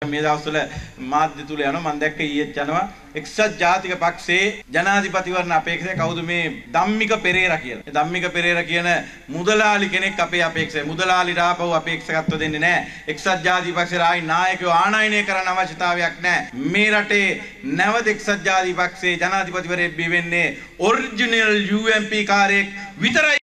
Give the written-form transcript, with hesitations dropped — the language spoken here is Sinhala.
මේ දවස්වල මාධ්‍ය තුල යනවා මම දැක්ක ඊයේත් යනවා එක්සත් ජාතික පක්ෂයේ ජනාධිපතිවරණ අපේක්ෂක කවුද මේ ධම්මික පෙරේරා කියලා. ඒ ධම්මික පෙරේරා කියන මුදලාලි කෙනෙක් අපේ අපේක්ෂකයි. මුදලාලිට ආපහු අපේක්ෂකත්ව දෙන්නේ නැහැ. එක්සත් ජාතික පක්ෂයේ ආයි නායකයෝ ආනයනය කරන්න අවශ්‍යතාවයක් නැහැ. මේ රටේ නැවත එක්සත් ජාතික පක්ෂයේ ජනාධිපතිවරයෙක් බිහි වෙන්නේ ඔරිජිනල් UMP කාරයෙක් විතරයි.